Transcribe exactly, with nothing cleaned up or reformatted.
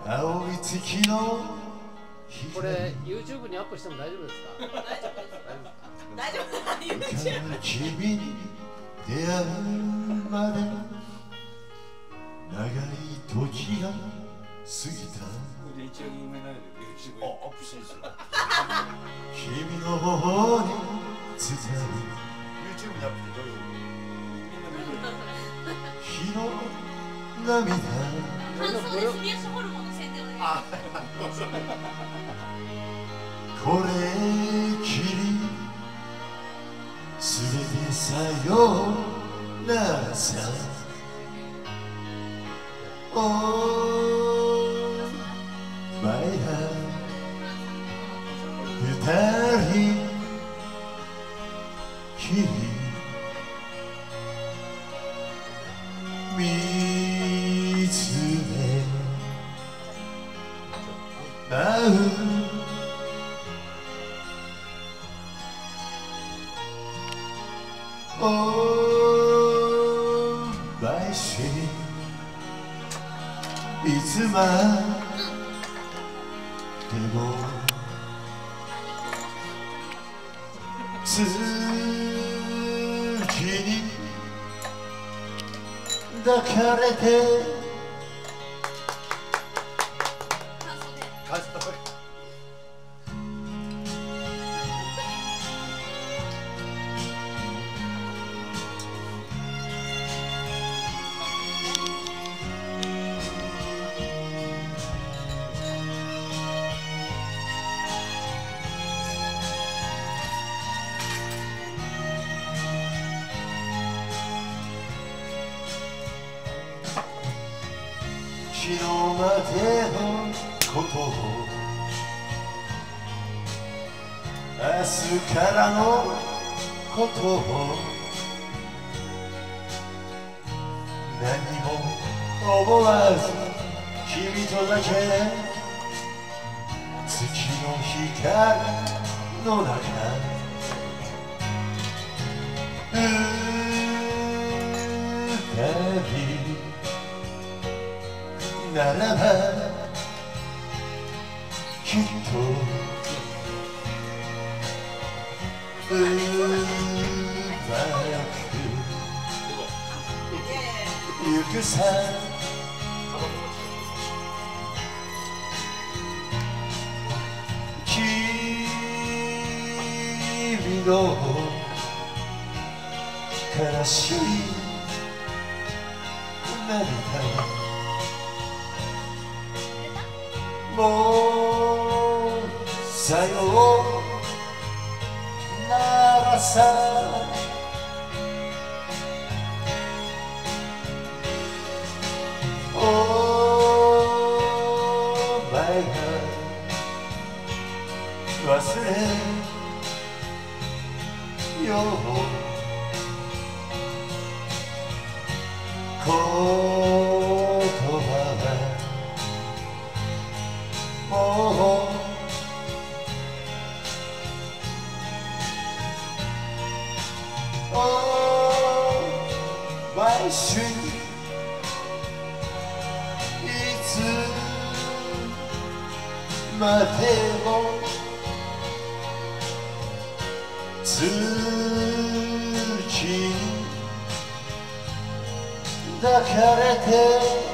青い月のこれ YouTube にアップしても大丈夫ですか？ 大丈夫です。大丈夫。 君に出会うまで長い時が過ぎた。 一応有名なので YouTube あ、アップしてるんですよ。君の頬に伝う YouTube にアップってどういう日の涙感想でエスビーエスホルモンの宣伝お願いします。 これきりすべてさよならさ。Oh my heart 二人きり見つめ合うOh my sweet いつまでも月に抱かれて感想で昨日までのことを明日からのことを何も思わず君とだけ月の光の中二人ならばきっとうまくゆくさ。君の悲しい涙もうさよならさ。Oh my God 忘れよう言葉はもうOh my sweet いつまでも月に抱かれて